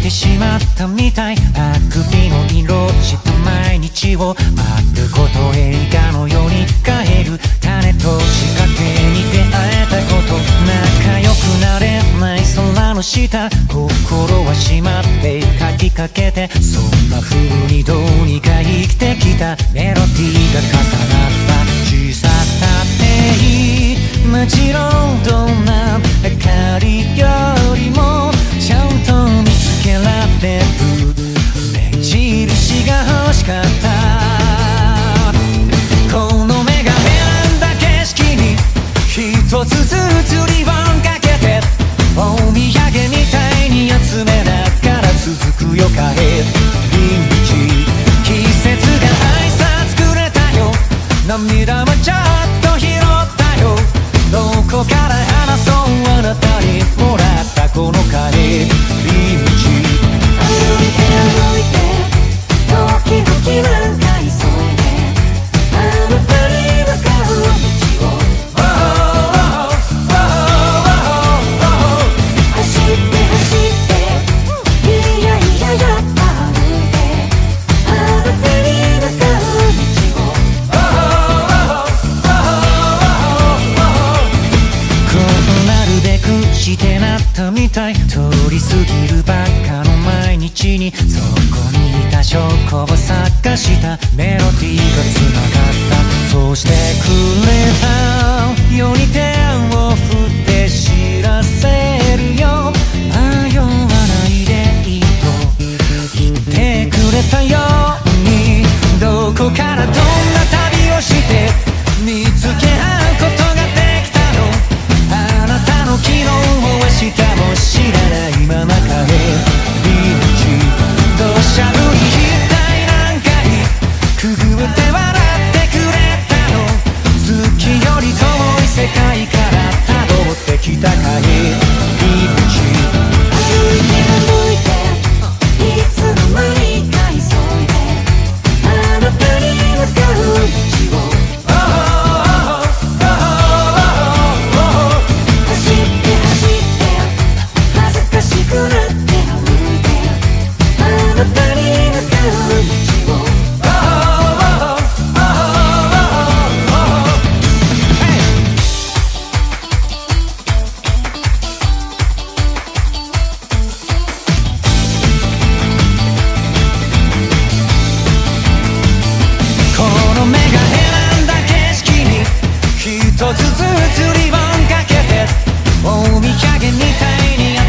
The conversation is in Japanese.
てしまったみたい。あくびの色した毎日を丸ごと映画のように変える。種と仕掛けに出会えたこと、仲良くなれない空の下、心は閉まって書きかけて、そんな風にどうにか生きてきた。メロディーが重なった小ささっていい、もちろんどんな明かりよりもちゃんと見つけられる目印が欲しかった。この目が選んだ景色に一つずつリボンかけて、お土産みたいに集めながら続くよ帰り道。季節が挨拶くれたよ、涙もちょっと拾ったよ。どこから話そう、あなたにもらったこの帰り道。歩いて歩いて時々なんか急いで、あなたに向かう道を走って走っていやいややっぱ歩いて、あなたに向かう道をこうなるべくしてなったみたい。通り過ぎるばっかの毎日にそこにいた証拠を探したメロディーがつながった。そうしてくれたように手を振って知らせるよ。迷わないでいいと言ってくれたように、どこからどんな旅をして見つけ合うことができたの。あなたの昨日も明日も知らないまま帰り道。土砂降り一体何回くぐって笑ってくれたの。月より遠い世界から辿ってきた帰り道。歩いて歩いていつの間にか急いで、あなたに向かう道を走って走って恥ずかしくなって歩いて、あなたに向かう道をこの目が選んだ景色に一つずつリボンかけて、お土産みたいに